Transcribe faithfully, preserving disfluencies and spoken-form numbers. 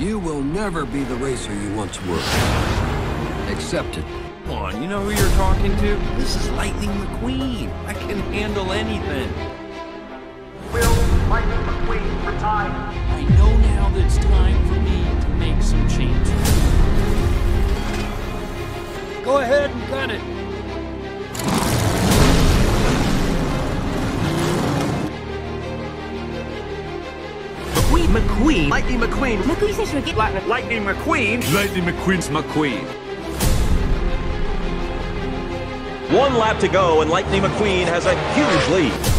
You will never be the racer you once were. Accept it. Come on, you know who you're talking to? This is Lightning McQueen. I can handle anything. Will Lightning McQueen retire? I know now that it's time for me to make some changes. Go ahead and cut it. McQueen, McQueen, Lightning McQueen, McQueen says you're Lightning, Lightning McQueen, Lightning McQueen's McQueen. One lap to go, and Lightning McQueen has a huge lead.